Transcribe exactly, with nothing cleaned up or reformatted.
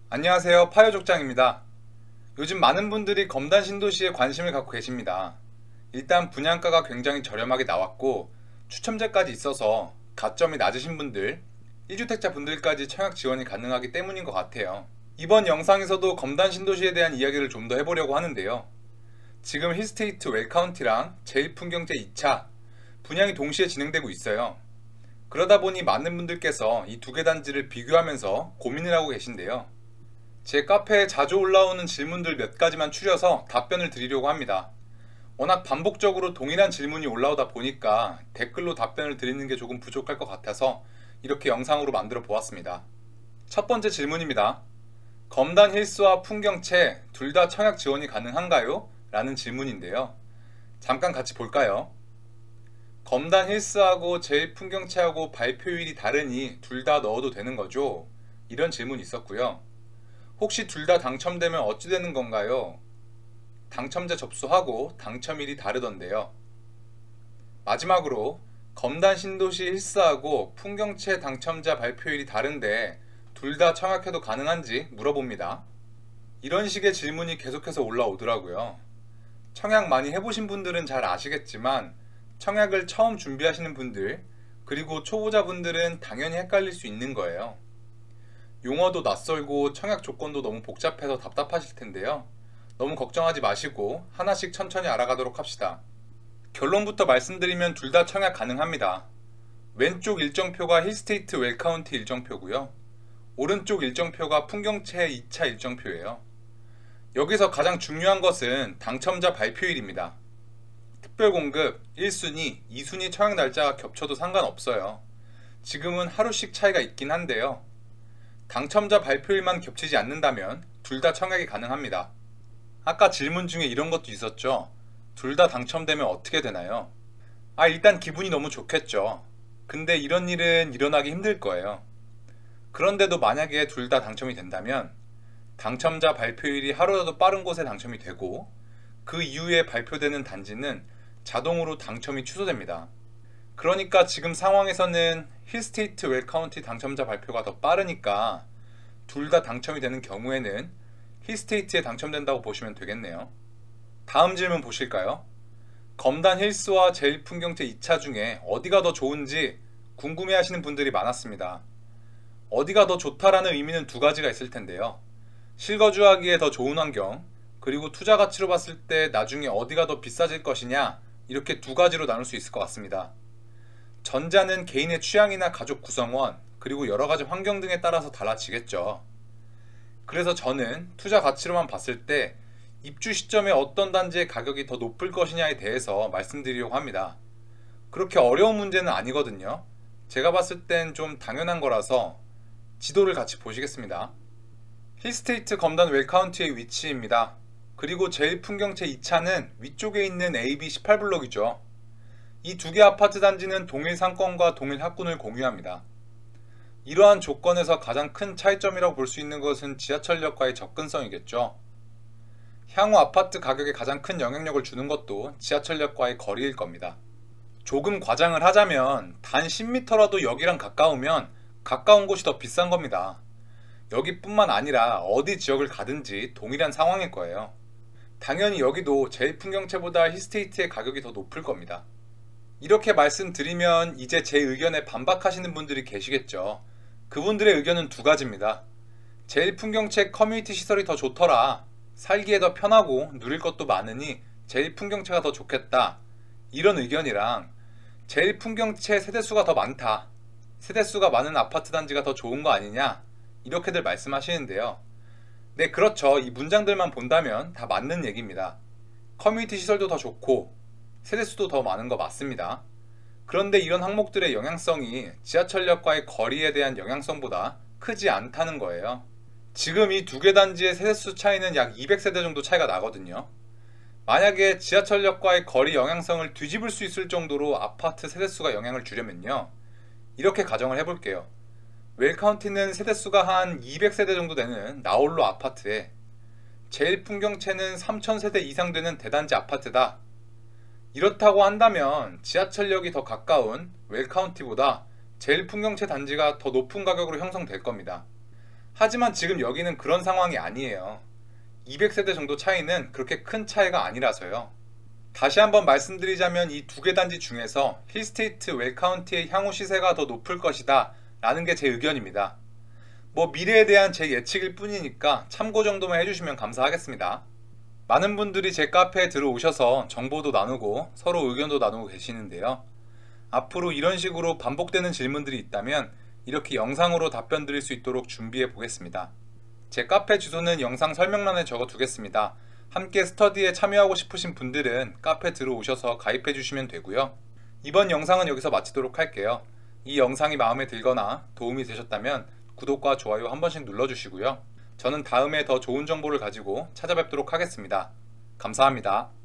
안녕하세요. 파요족장입니다. 요즘 많은 분들이 검단 신도시에 관심을 갖고 계십니다. 일단 분양가가 굉장히 저렴하게 나왔고 추첨제까지 있어서 가점이 낮으신 분들, 일 주택자 분들까지 청약 지원이 가능하기 때문인 것 같아요. 이번 영상에서도 검단 신도시에 대한 이야기를 좀 더 해보려고 하는데요. 지금 힐스테이트 웰카운티랑 제일풍경채 이 차 분양이 동시에 진행되고 있어요. 그러다 보니 많은 분들께서 이 두 개 단지를 비교하면서 고민을 하고 계신데요. 제 카페에 자주 올라오는 질문들 몇 가지만 추려서 답변을 드리려고 합니다. 워낙 반복적으로 동일한 질문이 올라오다 보니까 댓글로 답변을 드리는 게 조금 부족할 것 같아서 이렇게 영상으로 만들어 보았습니다. 첫 번째 질문입니다. 검단 힐스와 풍경채 둘 다 청약 지원이 가능한가요? 라는 질문인데요. 잠깐 같이 볼까요? 검단 힐스하고 제일풍경채하고 발표일이 다르니 둘 다 넣어도 되는 거죠? 이런 질문이 있었고요. 혹시 둘 다 당첨되면 어찌 되는 건가요? 당첨자 접수하고 당첨일이 다르던데요. 마지막으로 검단 신도시 힐스하고 풍경채 당첨자 발표일이 다른데 둘 다 청약해도 가능한지 물어봅니다. 이런 식의 질문이 계속해서 올라오더라고요. 청약 많이 해보신 분들은 잘 아시겠지만 청약을 처음 준비하시는 분들 그리고 초보자분들은 당연히 헷갈릴 수 있는 거예요. 용어도 낯설고 청약 조건도 너무 복잡해서 답답하실 텐데요. 너무 걱정하지 마시고 하나씩 천천히 알아가도록 합시다. 결론부터 말씀드리면 둘 다 청약 가능합니다. 왼쪽 일정표가 힐스테이트 웰카운티 일정표고요. 오른쪽 일정표가 풍경채 이 차 일정표예요. 여기서 가장 중요한 것은 당첨자 발표일입니다. 특별공급 일 순위, 이 순위 청약 날짜가 겹쳐도 상관없어요. 지금은 하루씩 차이가 있긴 한데요. 당첨자 발표일만 겹치지 않는다면 둘 다 청약이 가능합니다. 아까 질문 중에 이런 것도 있었죠. 둘 다 당첨되면 어떻게 되나요? 아, 일단 기분이 너무 좋겠죠. 근데 이런 일은 일어나기 힘들 거예요. 그런데도 만약에 둘 다 당첨이 된다면 당첨자 발표일이 하루라도 빠른 곳에 당첨이 되고 그 이후에 발표되는 단지는 자동으로 당첨이 취소됩니다. 그러니까 지금 상황에서는 힐스테이트 웰카운티 당첨자 발표가 더 빠르니까 둘 다 당첨이 되는 경우에는 힐스테이트에 당첨된다고 보시면 되겠네요. 다음 질문 보실까요? 검단 힐스와 제일풍경채 이 차 중에 어디가 더 좋은지 궁금해 하시는 분들이 많았습니다. 어디가 더 좋다라는 의미는 두 가지가 있을 텐데요. 실거주하기에 더 좋은 환경, 그리고 투자 가치로 봤을 때 나중에 어디가 더 비싸질 것이냐, 이렇게 두 가지로 나눌 수 있을 것 같습니다. 전자는 개인의 취향이나 가족 구성원, 그리고 여러가지 환경 등에 따라서 달라지겠죠. 그래서 저는 투자 가치로만 봤을 때 입주 시점에 어떤 단지의 가격이 더 높을 것이냐에 대해서 말씀드리려고 합니다. 그렇게 어려운 문제는 아니거든요. 제가 봤을 땐 좀 당연한 거라서 지도를 같이 보시겠습니다. 힐스테이트 검단 웰카운티의 위치입니다. 그리고 제일풍경채 이 차는 위쪽에 있는 에이비 십팔 블록이죠. 이 두 개 아파트 단지는 동일 상권과 동일 학군을 공유합니다. 이러한 조건에서 가장 큰 차이점이라고 볼 수 있는 것은 지하철역과의 접근성이겠죠. 향후 아파트 가격에 가장 큰 영향력을 주는 것도 지하철역과의 거리일 겁니다. 조금 과장을 하자면 단 십 미터라도 역이랑 가까우면 가까운 곳이 더 비싼 겁니다. 여기뿐만 아니라 어디 지역을 가든지 동일한 상황일 거예요. 당연히 여기도 제일풍경채보다 힐스테이트의 가격이 더 높을 겁니다. 이렇게 말씀드리면 이제 제 의견에 반박하시는 분들이 계시겠죠. 그분들의 의견은 두 가지입니다. 제일풍경채 커뮤니티 시설이 더 좋더라. 살기에 더 편하고 누릴 것도 많으니 제일풍경채가 더 좋겠다. 이런 의견이랑 제일풍경채 세대수가 더 많다. 세대수가 많은 아파트 단지가 더 좋은 거 아니냐? 이렇게들 말씀하시는데요. 네, 그렇죠. 이 문장들만 본다면 다 맞는 얘기입니다. 커뮤니티 시설도 더 좋고 세대수도 더 많은 거 맞습니다. 그런데 이런 항목들의 영향성이 지하철역과의 거리에 대한 영향성보다 크지 않다는 거예요. 지금 이 두 개 단지의 세대수 차이는 약 이백 세대 정도 차이가 나거든요. 만약에 지하철역과의 거리 영향성을 뒤집을 수 있을 정도로 아파트 세대수가 영향을 주려면요. 이렇게 가정을 해볼게요. 웰카운티는 세대수가 한 이백 세대 정도 되는 나홀로 아파트에 제일풍경채는 삼천 세대 이상 되는 대단지 아파트다. 이렇다고 한다면 지하철역이 더 가까운 웰카운티보다 제일풍경채 단지가 더 높은 가격으로 형성될 겁니다. 하지만 지금 여기는 그런 상황이 아니에요. 이백 세대 정도 차이는 그렇게 큰 차이가 아니라서요. 다시 한번 말씀드리자면 이 두 개 단지 중에서 힐스테이트 웰카운티의 향후 시세가 더 높을 것이다 라는 게 제 의견입니다. 뭐 미래에 대한 제 예측일 뿐이니까 참고 정도만 해주시면 감사하겠습니다. 많은 분들이 제 카페에 들어오셔서 정보도 나누고 서로 의견도 나누고 계시는데요. 앞으로 이런 식으로 반복되는 질문들이 있다면 이렇게 영상으로 답변 드릴 수 있도록 준비해 보겠습니다. 제 카페 주소는 영상 설명란에 적어 두겠습니다. 함께 스터디에 참여하고 싶으신 분들은 카페 들어오셔서 가입해 주시면 되고요. 이번 영상은 여기서 마치도록 할게요. 이 영상이 마음에 들거나 도움이 되셨다면 구독과 좋아요 한 번씩 눌러주시고요. 저는 다음에 더 좋은 정보를 가지고 찾아뵙도록 하겠습니다. 감사합니다.